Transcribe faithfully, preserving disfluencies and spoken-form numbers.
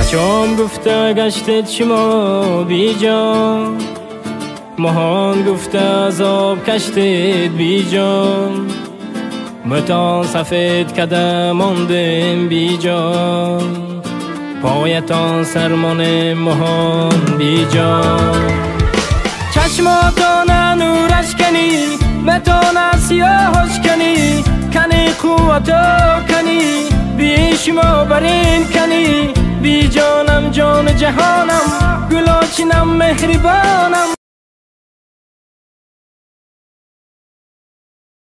چشم گفته گشتید شما بی جان، مهان گفته عذاب کشتید بی جان، متان سفید کده ماندیم بی جان، پایتان سرمان مهان بی جان. چشماتان نورش کنی، متان سیاهش کنی، کنی قوتو کنی، بی شما برین کنی، بی جانم جان جهانم، گلوچنم مهربانم.